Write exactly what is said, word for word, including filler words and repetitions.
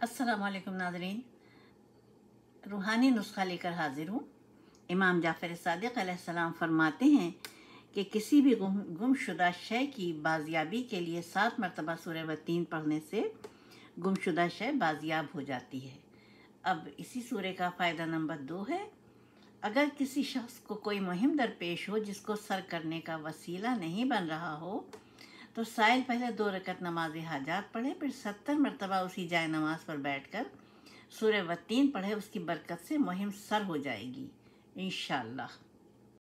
अस्सलामुअलैकुम नाज़रीन, रूहानी नुस्खा लेकर हाजिर हूँ। इमाम जाफ़र सादिक़ अलैहिस्सलाम फरमाते हैं कि किसी भी गुम गुमशुदा शय की बाजियाबी के लिए सात मरतबा सूरह वतीन पढ़ने से गुमशुदा शय बाजियाब हो जाती है। अब इसी सूरह का फ़ायदा नंबर दो है। अगर किसी शख्स को कोई मुहिम दरपेश हो जिसको सर करने का वसीला नहीं बन रहा हो, तो साइल पहले दो रकत नमाज हाजात पढ़े, फिर सत्तर मरतबा उसी जाए नमाज पर बैठकर सूरह वतीन पढ़े। उसकी बरकत से मुहिम सर हो जाएगी इंशाअल्लाह।